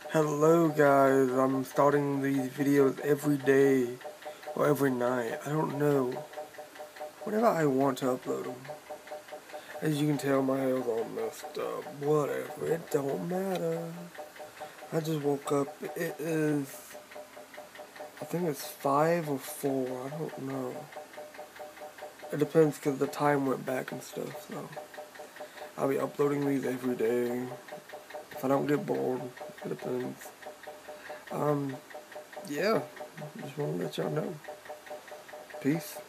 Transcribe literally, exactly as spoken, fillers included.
Hello guys, I'm starting these videos every day or every night. I don't know. Whenever I want to upload them. As you can tell, my hair's all messed up. Whatever, it don't matter. I just woke up. It is, I think it's five or four. I don't know. It depends because the time went back and stuff. So I'll be uploading these every day. If I don't get bored, it depends. Um, yeah. Just want to let y'all know. Peace.